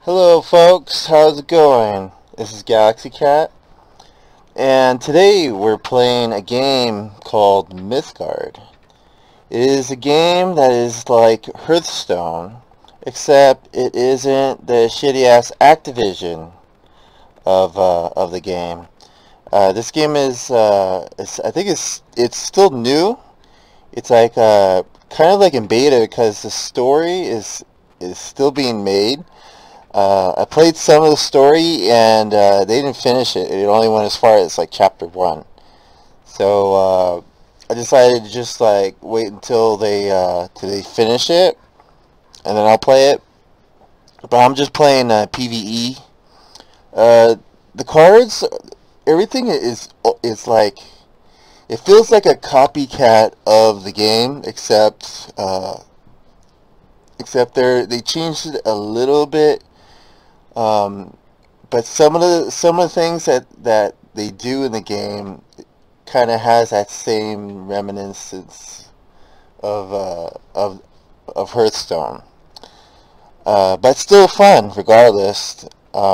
Hello folks, how's it going? This is Galaxy Cat, and today we're playing a game called Mythgard. It is a game that is like Hearthstone, except it isn't the shitty ass Activision of the game. This game is I think it's still new. It's like kind of like in beta because the story is still being made. I played some of the story and they didn't finish it. It only went as far as like chapter 1. So I decided to just like wait until they finish it and then I'll play it. But I'm just playing PvE. Uh, the cards, everything is like it feels like a copycat of the game, except they changed it a little bit. But some of the things that they do in the game kind of has that same reminiscence of Hearthstone. But still fun regardless.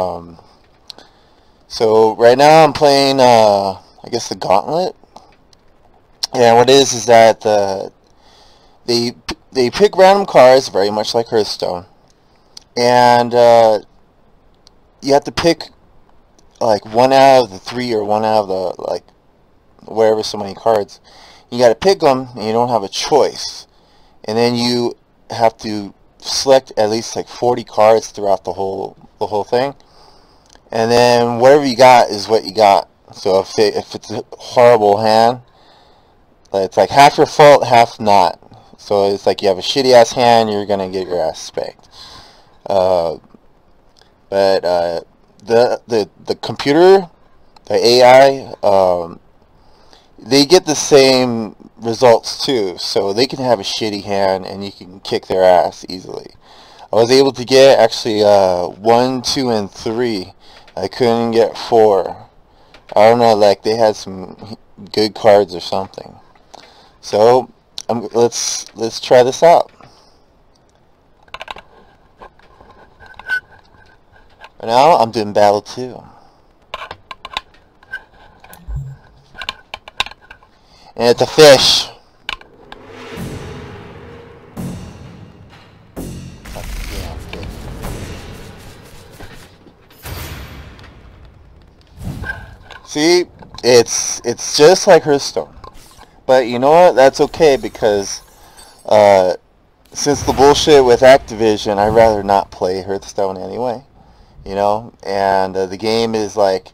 So right now I'm playing I guess the Gauntlet. And what it is that they they pick random cards very much like Hearthstone, and you have to pick like one out of the three or one out of the like whatever so many cards. You got to pick them, and you don't have a choice. And then you have to select at least like 40 cards throughout the whole thing. And then whatever you got is what you got. So if it's a horrible hand, it's like half your fault, half not. So it's like you have a shitty ass hand, you're gonna get your ass spanked. Uh, but the computer, the AI, they get the same results too. So they can have a shitty hand, and you can kick their ass easily. I was able to get actually 1, 2, and 3. I couldn't get 4. I don't know, like they had some good cards or something. So let's try this out. Right now I'm doing battle 2. And it's a fish. See, it's just like Hearthstone. But you know what? That's okay because since the bullshit with Activision, I'd rather not play Hearthstone anyway. And the game is like,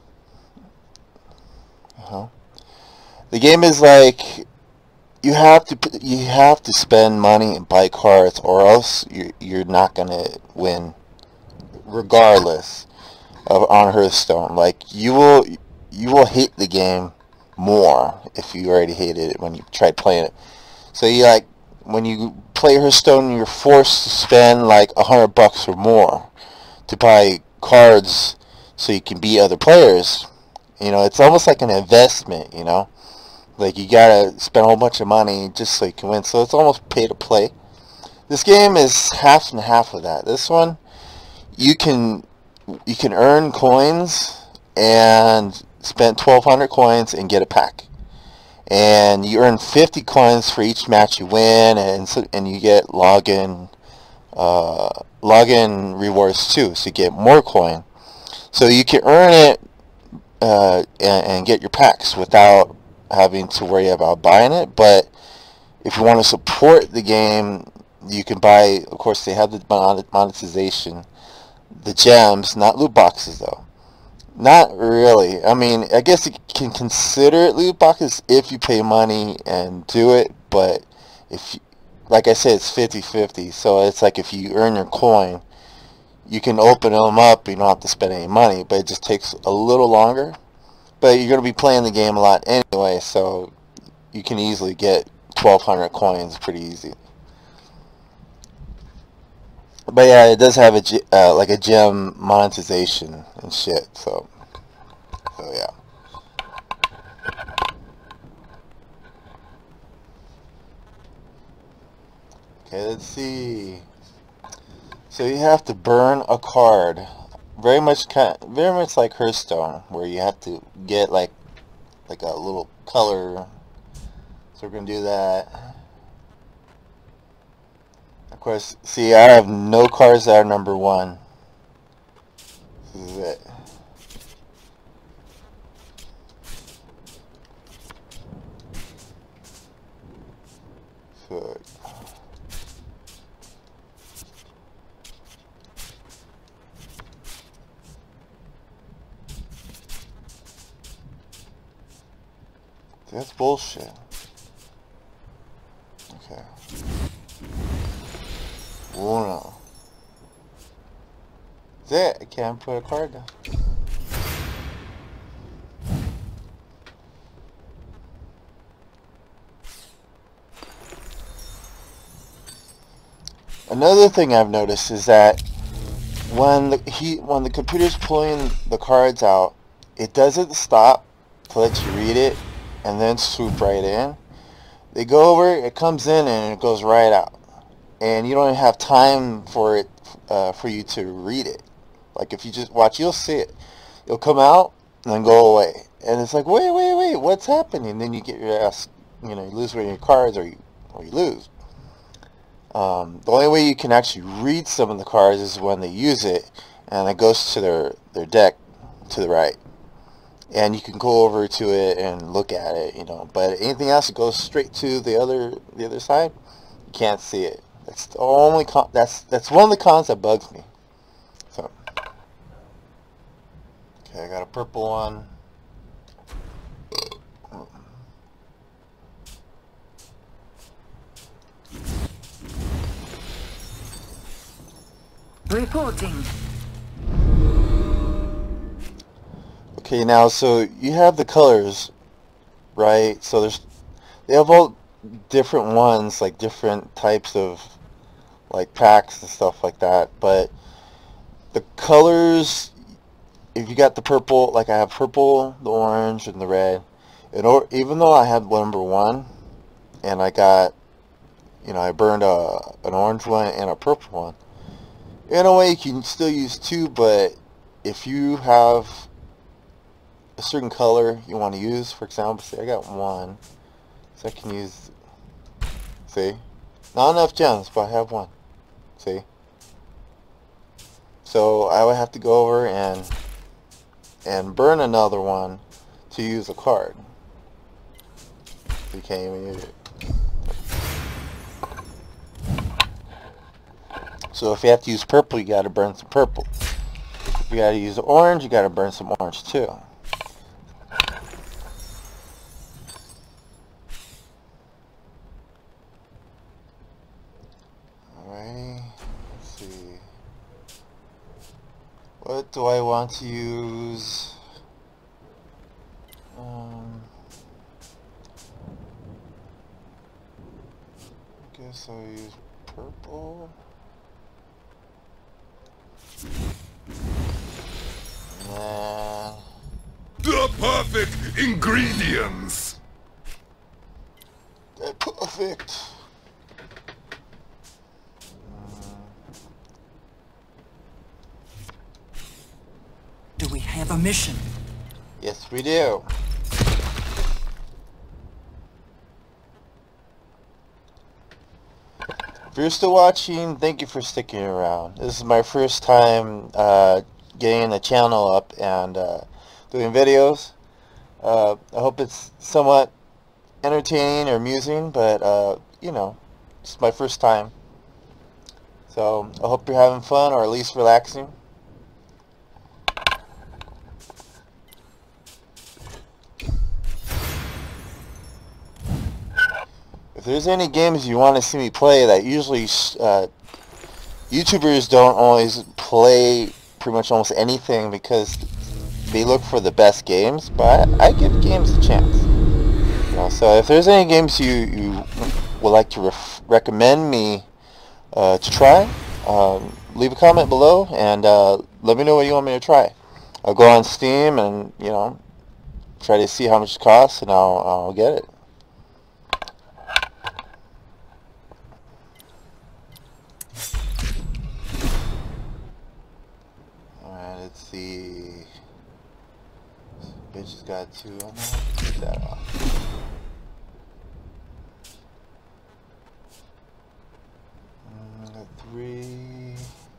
uh the game is like you have to spend money and buy cards, or else you're not gonna win, regardless of on Hearthstone. Like you will hate the game more if you already hated it when you tried playing it. So you like when you play Hearthstone, you're forced to spend like $100 or more to buy cards so you can beat other players. It's almost like an investment. Like you gotta spend a whole bunch of money just so you can win. So it's almost pay to play. This game is half and half of that. This one, you can earn coins and spend 1,200 coins and get a pack. And you earn 50 coins for each match you win, and you get login rewards too, so you get more coin. So you can earn it and get your packs without having to worry about buying it. But if you want to support the game, you can buy. Of course, they have the monetization, the gems, not loot boxes though. Not really. I mean, I guess you can consider it loot boxes if you pay money and do it, but if, like I said, it's 50/50. So it's like if you earn your coin, you can open them up. You don't have to spend any money, but it just takes a little longer. But you're going to be playing the game a lot anyway, so you can easily get 1,200 coins pretty easy. But yeah, it does have like a gem monetization and shit. So yeah. Okay, let's see. So you have to burn a card, very much like Hearthstone, where you have to get like a little color. So we're gonna do that. Of course, see, I have no cards that are number 1. This is it. So that's bullshit. Okay. Uno. That's it. I can't put a card down. Another thing I've noticed is that when the computer's pulling the cards out, it doesn't stop to let you read it and then swoop right in. They go over, it comes in, and it goes right out, and you don't even have time for it for you to read it. Like if you just watch, you'll see it. It'll come out and then go away, and it's like, wait, what's happening? And then you get your ass, you lose one of your cards, or you lose. The only way you can actually read some of the cards is when they use it, and it goes to their deck to the right, and you can go over to it and look at it, But anything else that goes straight to the other side, you can't see it. That's the only that's one of the cons that bugs me. So, okay, I got a purple one. Reporting. Okay, now so you have the colors, right? So they have all different ones, like different types of like packs and stuff like that. But the colors, if you got the purple, like I have purple, the orange, and the red. Even though I had number 1, and I got, I burned an orange one and a purple one. In a way, you can still use 2, but if you have a certain color you want to use, for example, say I got 1, so I can use, see, not enough gems, but I have 1, see, so I would have to go over and burn another one to use a card. You can't even use it. So if you have to use purple, you got to burn some purple. If you got to use orange, you got to burn some orange too. Alrighty, let's see. What do I want to use? I guess I'll use purple. And the perfect ingredients. They're perfect. Do we have a mission? Yes, we do. If you're still watching, thank you for sticking around. This is my first time getting the channel up and doing videos. I hope it's somewhat entertaining or amusing, but it's my first time. So I hope you're having fun, or at least relaxing. If there's any games you want to see me play that usually YouTubers don't always play pretty much almost anything because they look for the best games, but I give games a chance. So if there's any games you would like to recommend me to try, leave a comment below and let me know what you want me to try. I'll go on Steam and try to see how much it costs, and I'll get it. let's see. Bitch has got 2 on that. Get that off. Got 3.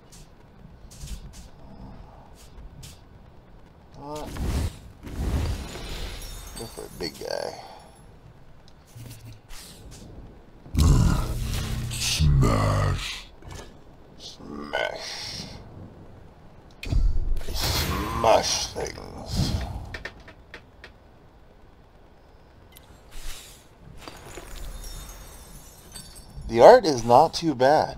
What? Go for a big guy. Smash. Smash. I smash things. The art is not too bad.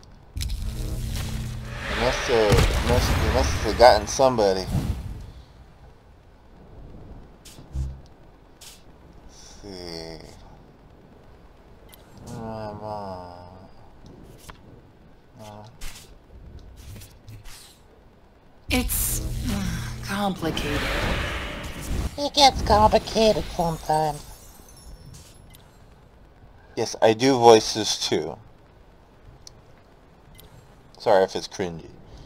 They must have gotten somebody. Let's see. No. It's complicated. It gets complicated sometimes. Yes, I do voices too. Sorry if it's cringy.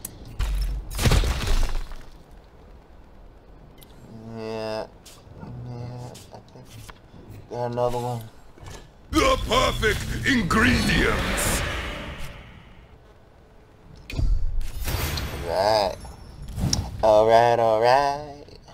Yeah, I think got another one. The perfect ingredients. Alright.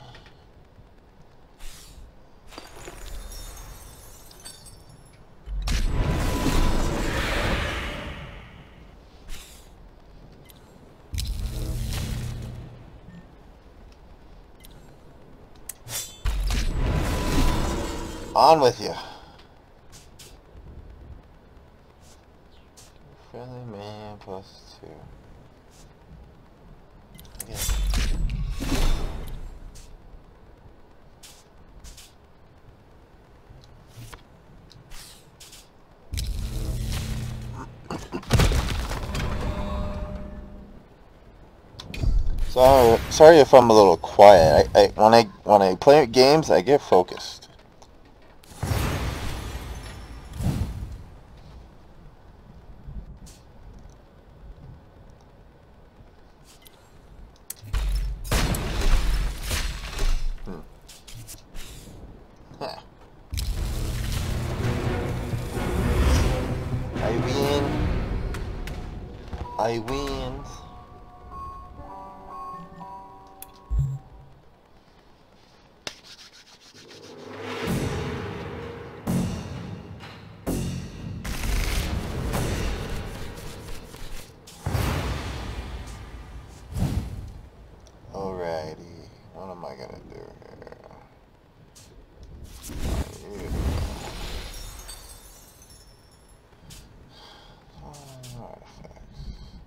On with you. Friendly man plus 2. Okay. Sorry if I'm a little quiet. When I play games, I get focused. I win. Alrighty, what am I gonna do here? Artifacts.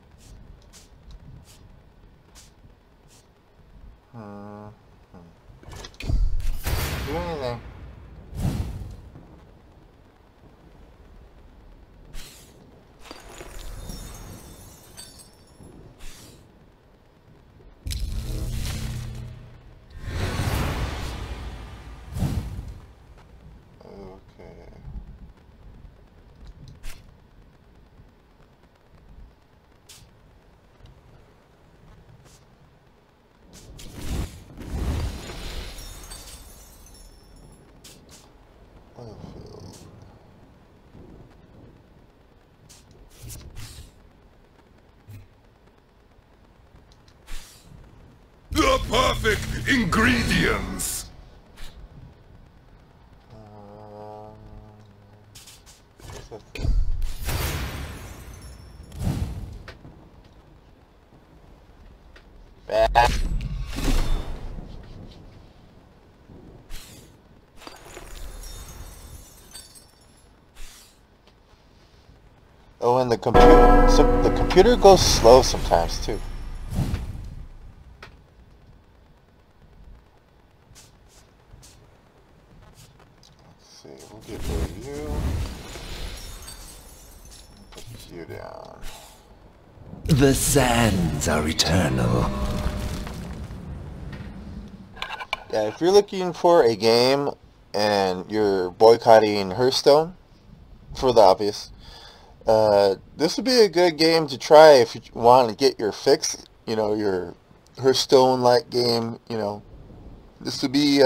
Do anything. The perfect ingredients. Oh, and the computer goes slow sometimes too. Let's see, we'll get rid of you. Put you down. The sands are eternal. Yeah, if you're looking for a game and you're boycotting Hearthstone, for the obvious, this would be a good game to try if you want to get your fix, you know, your Hearthstone-like game. You know, this would be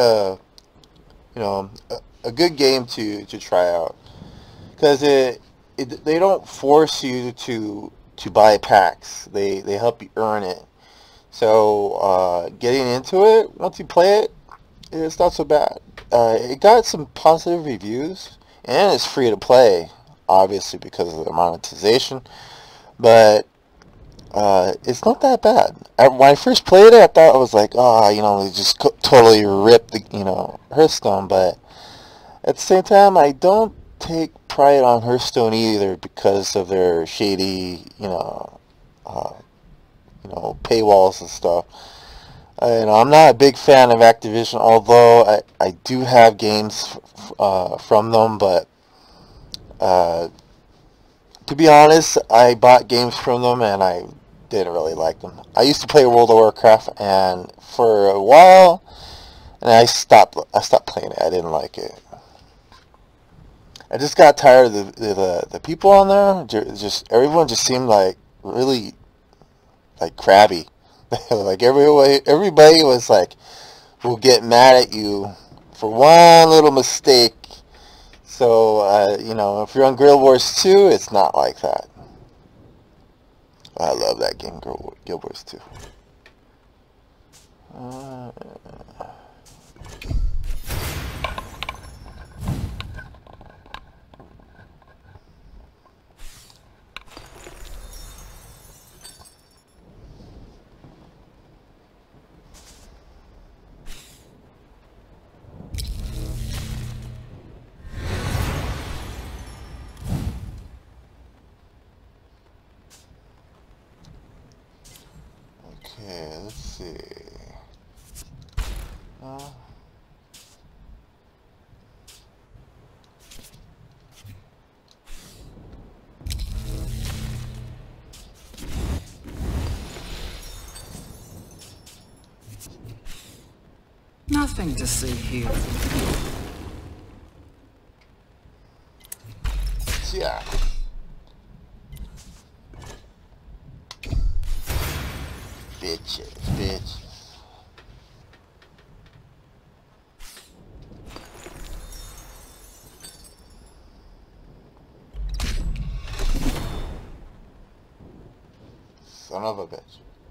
a good game to try out, because they don't force you to buy packs. They help you earn it. So getting into it, once you play it, it's not so bad. It got some positive reviews, and it's free to play, obviously because of the monetization. But it's not that bad. When I first played it, I thought I was like, oh, they just totally ripped the, Hearthstone. But at the same time, I don't take pride on Hearthstone either because of their shady, paywalls and stuff. I'm not a big fan of Activision, although I do have games from them, but to be honest, I bought games from them and I didn't really like them. I used to play World of Warcraft, and for a while, and I stopped playing it. I didn't like it. I just got tired of the people on there. Everyone just seemed like really like crabby. Like everybody was like, will get mad at you for one little mistake. So if you're on Guild Wars 2, it's not like that. I love that game, Guild Wars 2. Okay, let's see. Nothing to see here. Yeah. Bitch. Son of a bitch.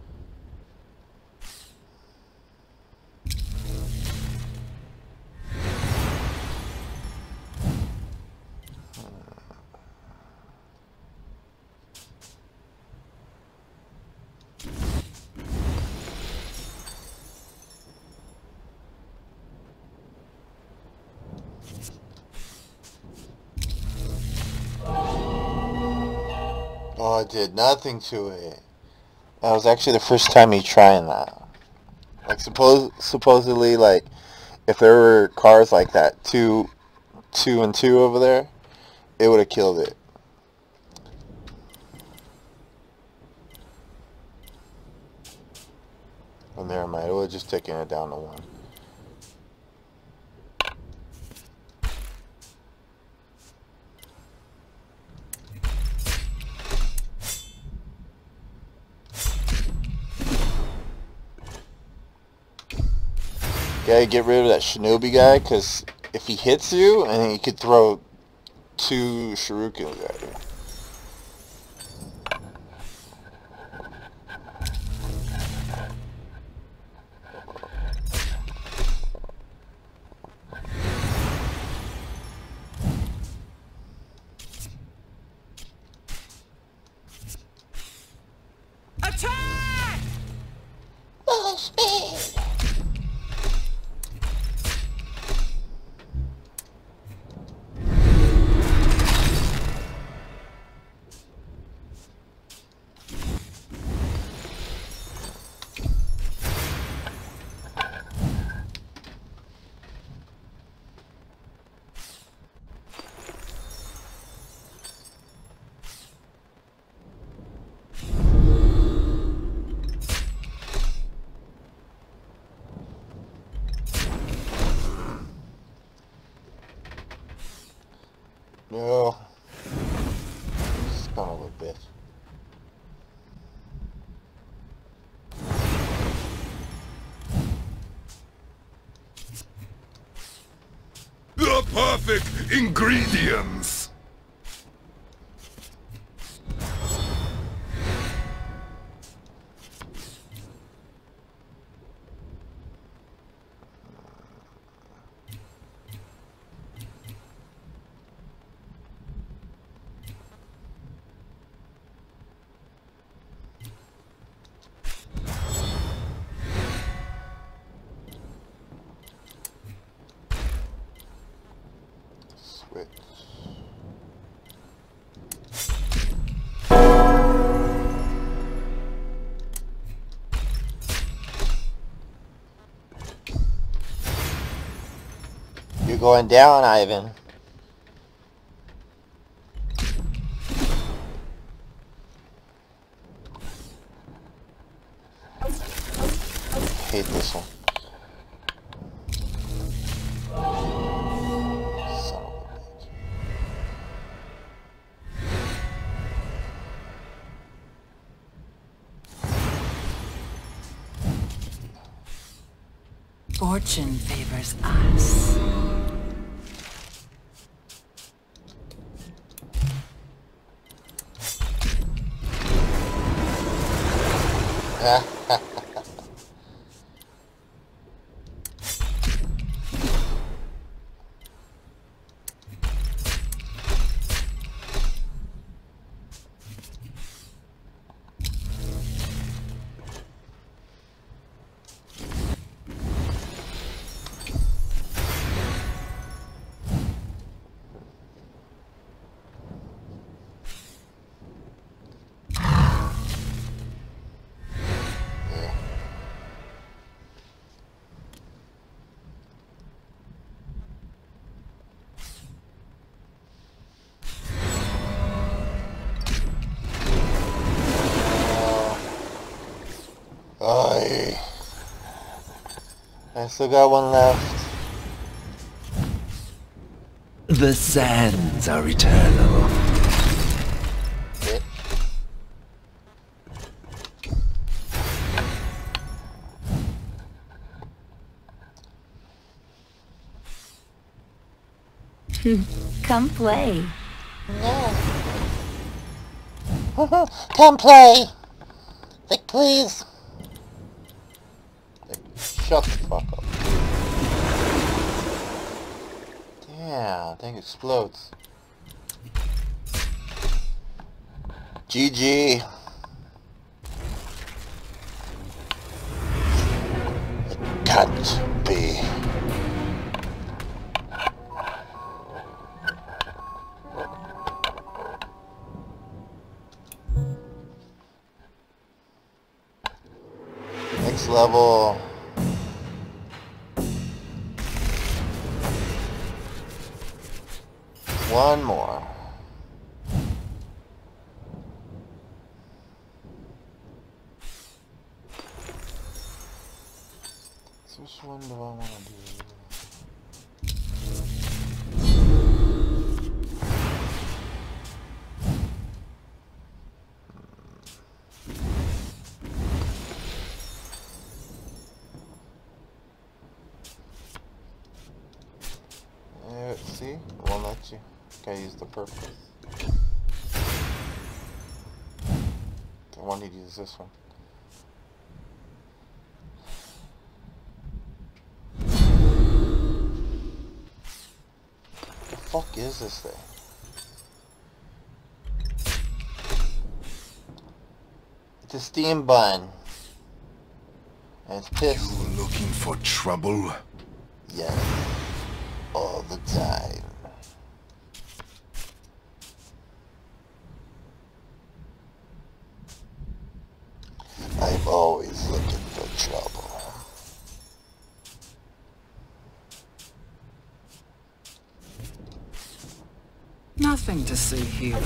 Oh, I did nothing to it. That was actually the first time me trying that. Like supposedly, like if there were cars like that, two and two over there, it would have killed it. Oh, never mind. It would have just taken it down to one. Gotta get rid of that shinobi guy, because if he hits you, and he could throw two shurikens at you. Attack! Oh, speed! perfect ingredients. You're going down, Ivan. Hate this one. Son of a bitch. Fortune favors us. I still got one left. The sands are eternal. Bitch. Come play. No. Come play. Like, please. Like, shut the fuck up. Yeah, thing explodes. GG. It can't be. Next level. One more. So which one do I want to do? See? It won't let you. Gotta use the purple. I wanted to use this one. What the fuck is this thing? It's a steam bun. And it's pissed. You looking for trouble? Yes. All the time. I'm always looking for trouble. Nothing to see here.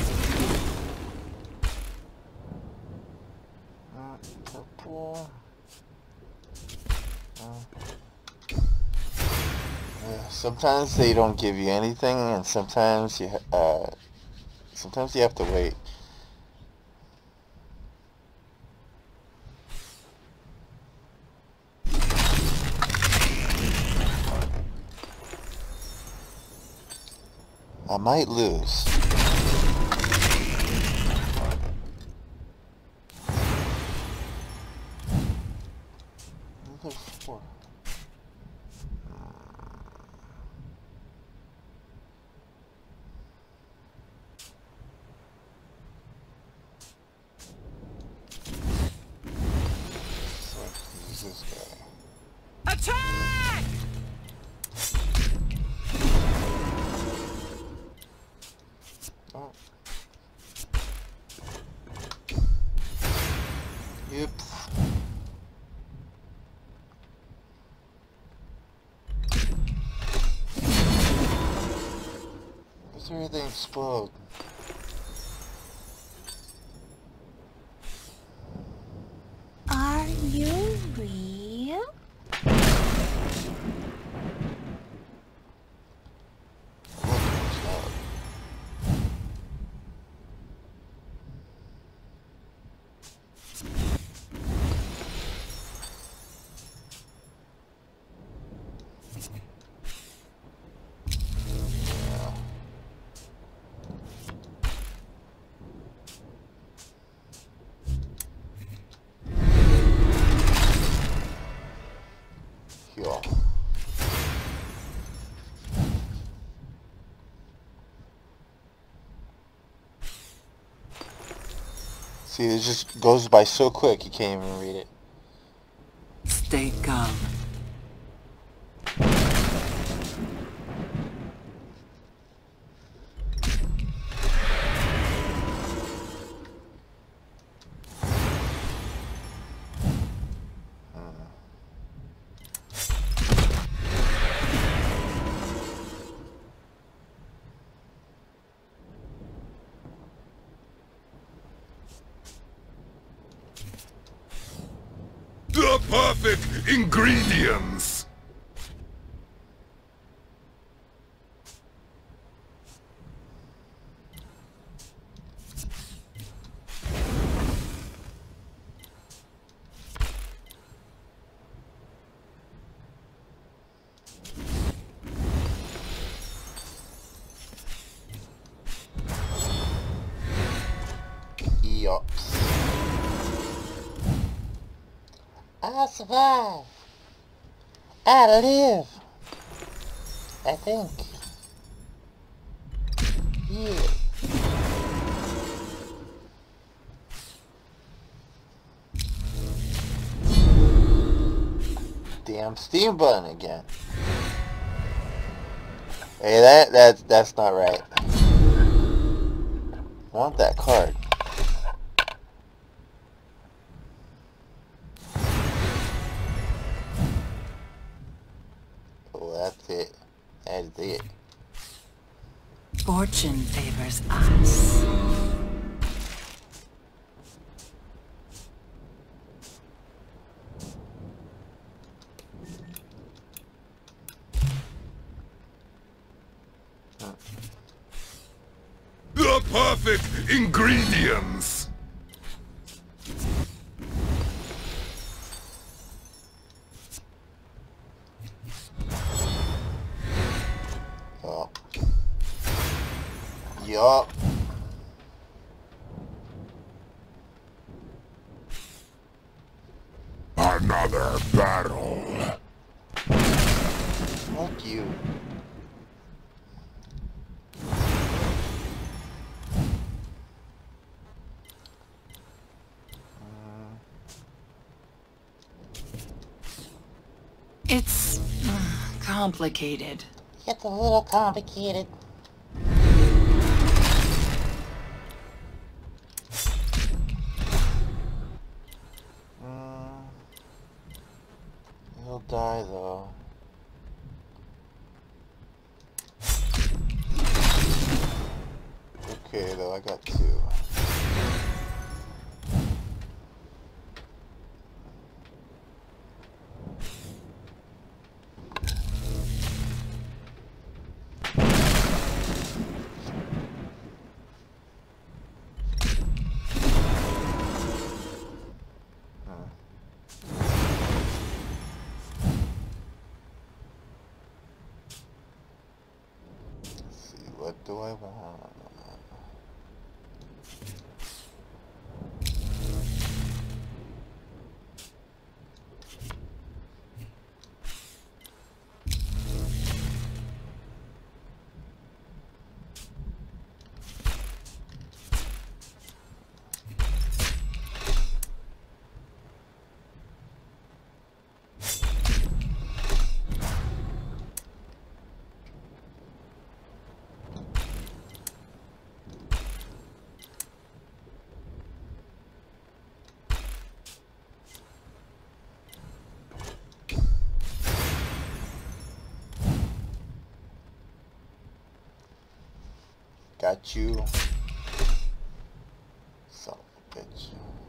Purple. Sometimes they don't give you anything, and sometimes you have to wait. I might lose. Another 4. This guy. Attack! Oh. Yep. Does everything explode? Are you real? Heal. See, it just goes by so quick you can't even read it. Stay calm. The perfect ingredients! Yups. I survive. I live. I think. Yeah. Damn Steam button again. Hey, that's not right. I want that card. Oh, that's it. That is it. Fortune favors us. The perfect ingredients! Oh. Yup. Another battle. Fuck you. It's complicated. It's a little complicated. He'll die though. Okay though, I got 2. What do I want? Got you. Son of a bitch.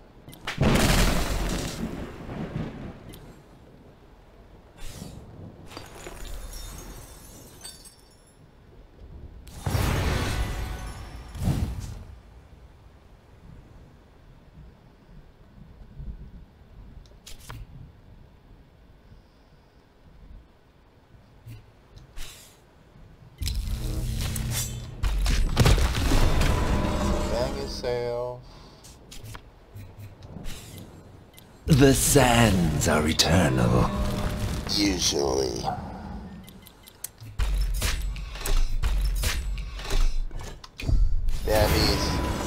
The sands are eternal. Usually. Dammies.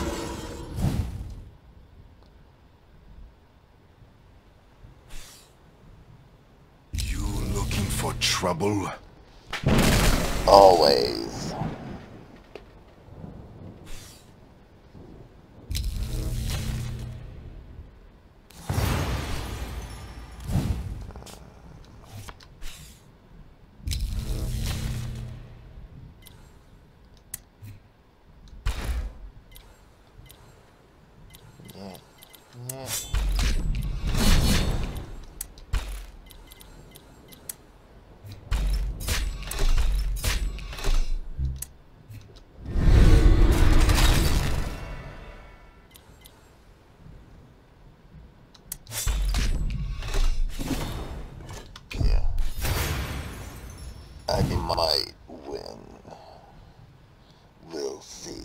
You looking for trouble? Always. Yeah. I might win. We'll see.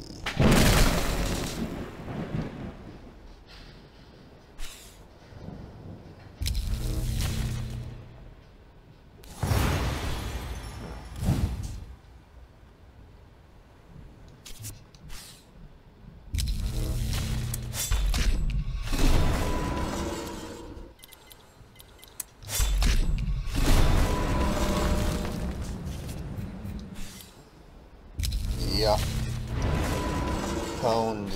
Yeah. Pwned.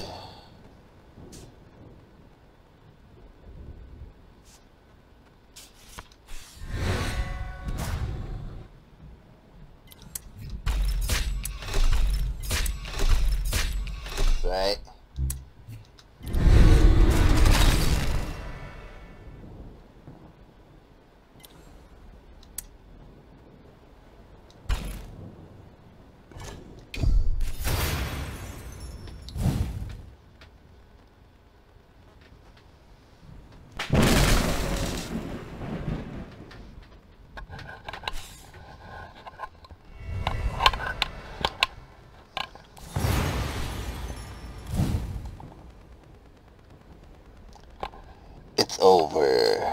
Right. It's over.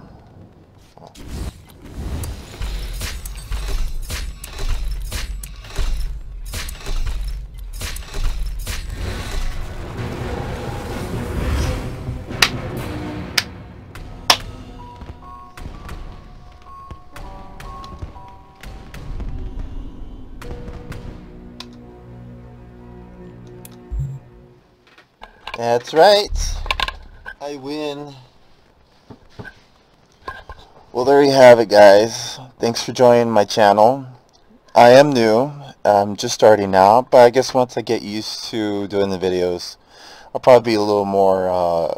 That's right. I win. Well, there you have it, guys. Thanks for joining my channel. I am new. I'm just starting out, but I guess once I get used to doing the videos, I'll probably be a little more,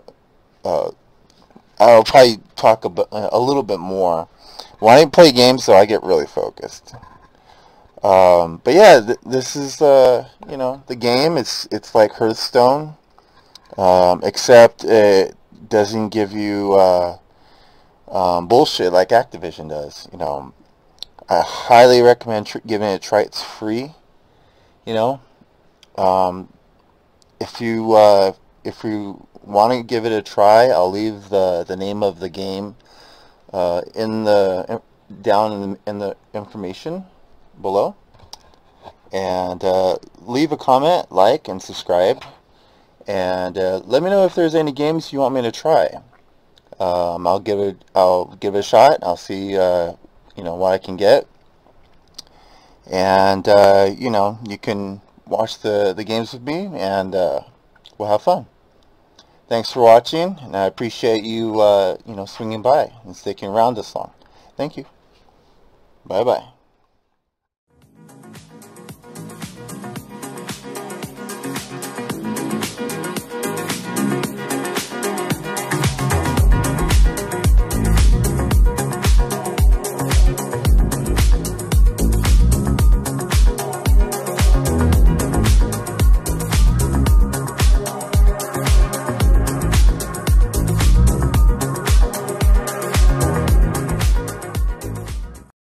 I'll probably talk a little bit more. When I play games, though, I get really focused. But yeah, this is, you know, the game. It's like Hearthstone, except it doesn't give you, bullshit like Activision does. You know, I highly recommend giving it a try. It's free, you know, If you want to give it a try, I'll leave the name of the game down in the information below, and leave a comment, like, and subscribe, and let me know if there's any games you want me to try. I'll give it a shot. I'll see what I can get, and you can watch the games with me, and we'll have fun. Thanks for watching, and I appreciate you swinging by and sticking around this long. Thank you. Bye bye.